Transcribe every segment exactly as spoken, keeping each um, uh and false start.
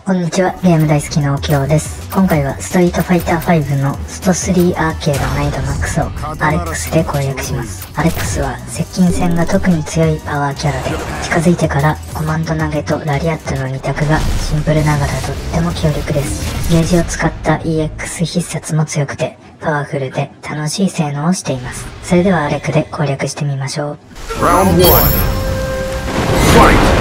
こんにちは、ゲーム大好きなおきょうです。今回はストリートファイターファイブのストスリーアーケード難易度マックスをアレックスで攻略します。アレックスは接近戦が特に強いパワーキャラで、近づいてからコマンド投げとラリアットのに択がシンプルながらとっても強力です。ゲージを使った イーエックス 必殺も強くてパワフルで楽しい性能をしています。それではアレクで攻略してみましょう。 ラウンドワン、ファイト。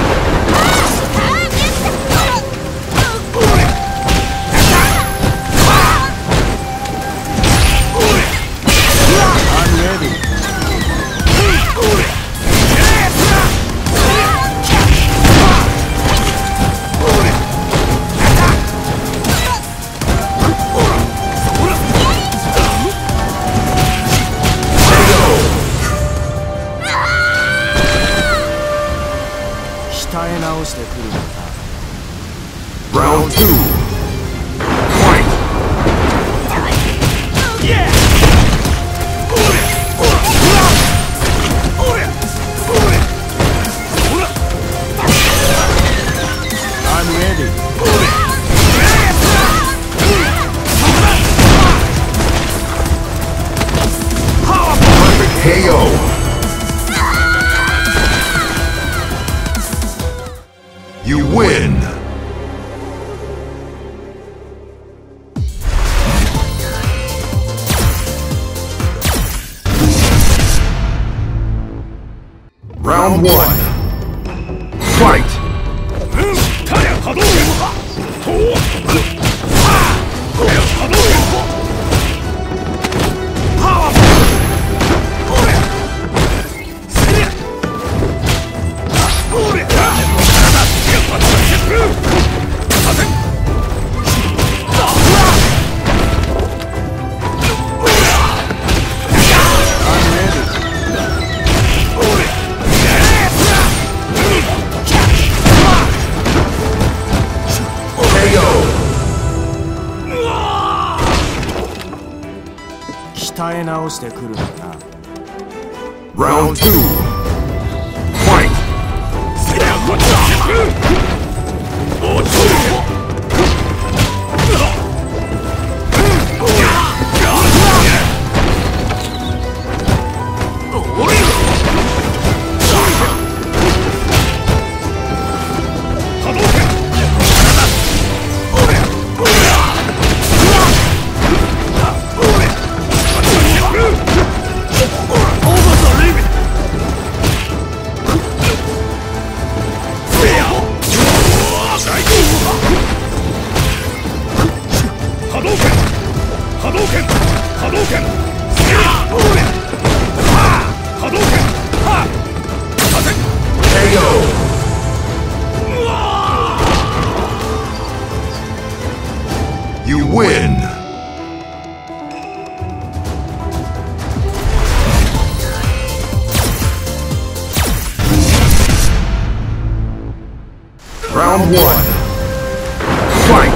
鍛え直してくるのか。 ラウンドツー、ファイト。I'm ready. Perfect ケーオー. You win! Round one, fight! K O! 鍛え直してくるのか。 Round two, fight! You win! Round one, fight!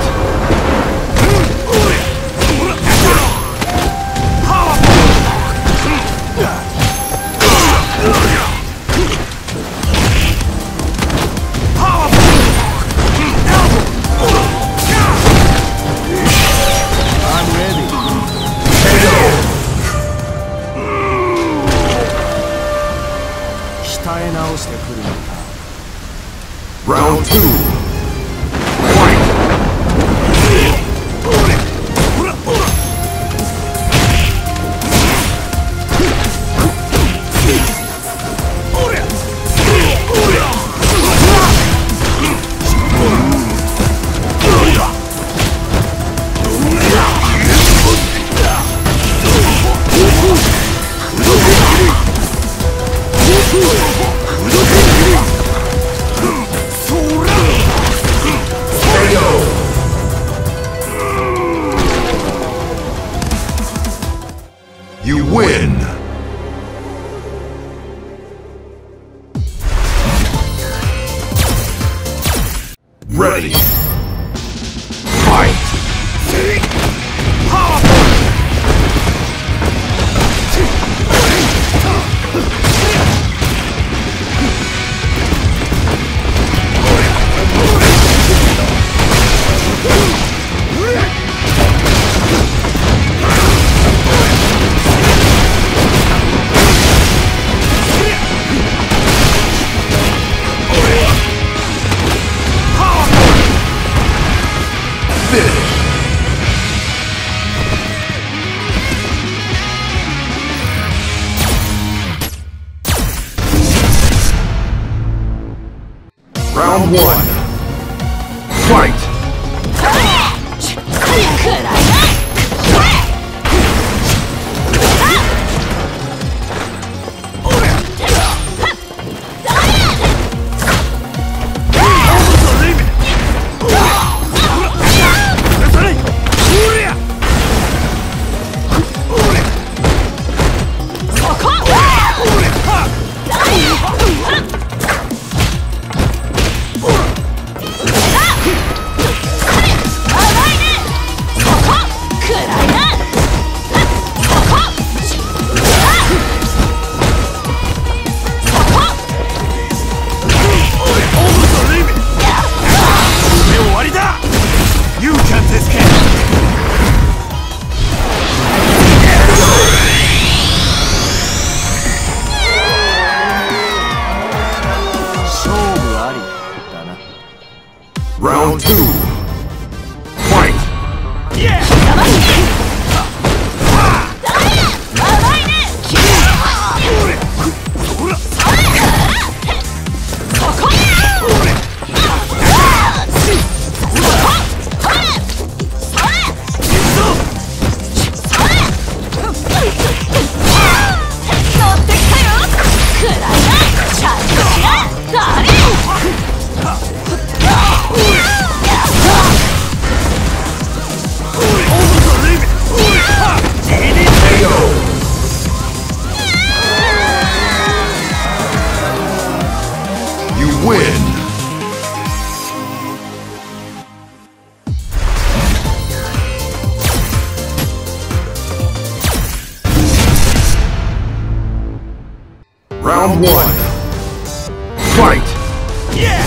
Round two, fight! You win! Ready! Fight! Round one. Fight! Round two. Fight! Yeah! Win! Round one. Fight! Yeah!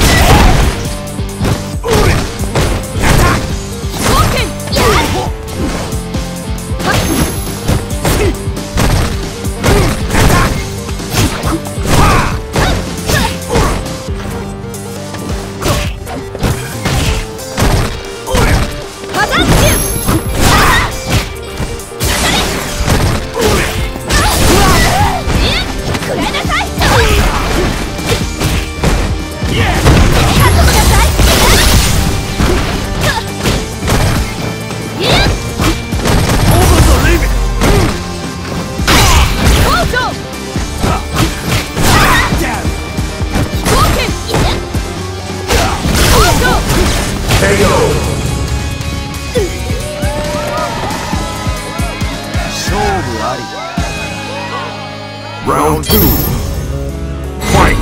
Round two. Fight!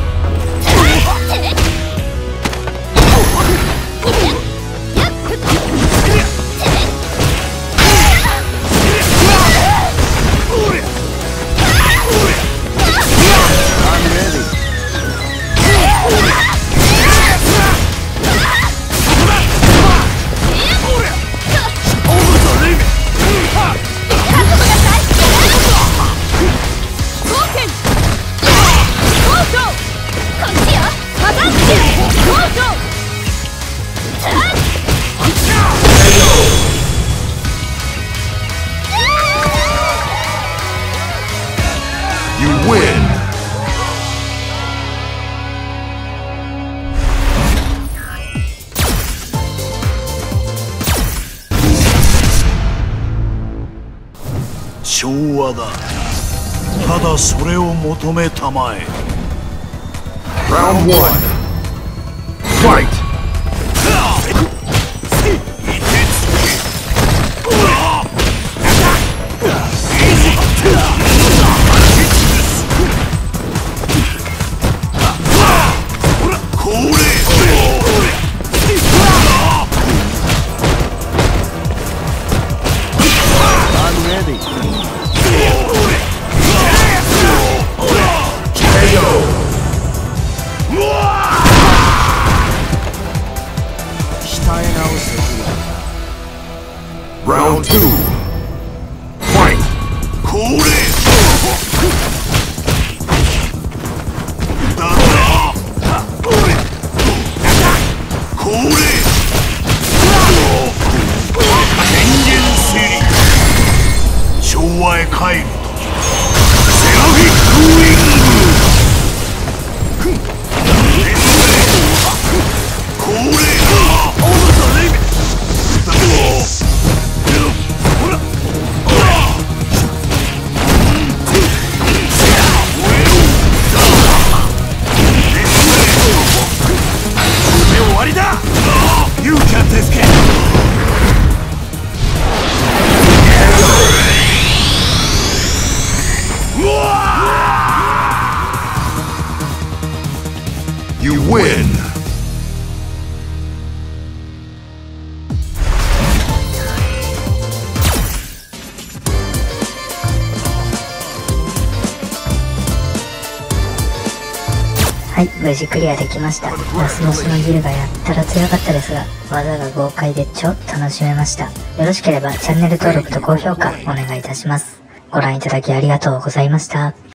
I'm ready. You win! 昭和だ。ただそれを求めたまえ。 Round one. Fight! Round two. Fight! Round You can't escape! You win! はい、無事クリアできました。ラスボスのギルがやったら強かったですが、技が豪快で超楽しめました。よろしければチャンネル登録と高評価お願いいたします。ご覧いただきありがとうございました。